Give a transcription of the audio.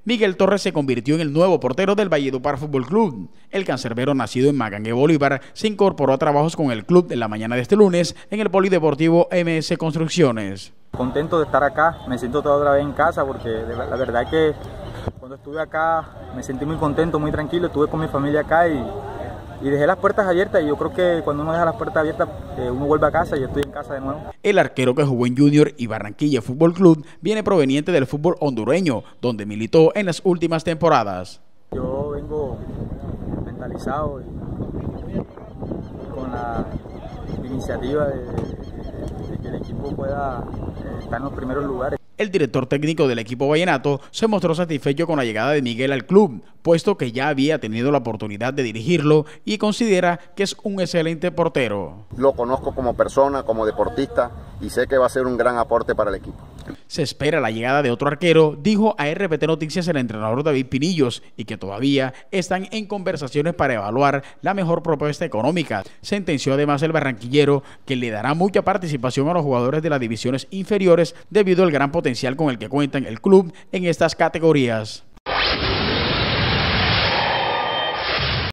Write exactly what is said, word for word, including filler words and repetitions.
Miguel Torres se convirtió en el nuevo portero del Valledupar Fútbol Club. El cancerbero, nacido en Magangué, Bolívar, se incorporó a trabajos con el club en la mañana de este lunes en el Polideportivo M S Construcciones. Contento de estar acá, me siento toda otra vez en casa porque la verdad es que cuando estuve acá me sentí muy contento, muy tranquilo, estuve con mi familia acá y, y dejé las puertas abiertas y yo creo que cuando uno deja las puertas abiertas eh, uno vuelve a casa y yo estoy en casa de nuevo. El arquero que jugó en Junior y Barranquilla Fútbol Club viene proveniente del fútbol hondureño, donde militó en las últimas temporadas. Yo vengo mentalizado y con la iniciativa de, de que el equipo pueda eh, estar en los primeros lugares. El director técnico del equipo vallenato se mostró satisfecho con la llegada de Miguel al club, puesto que ya había tenido la oportunidad de dirigirlo y considera que es un excelente portero. Lo conozco como persona, como deportista y sé que va a ser un gran aporte para el equipo. Se espera la llegada de otro arquero, dijo a R P T Noticias el entrenador David Pinillos, y que todavía están en conversaciones para evaluar la mejor propuesta económica. Sentenció además el barranquillero que le dará mucha participación a los jugadores de las divisiones inferiores debido al gran potencial con el que cuenta el club en estas categorías.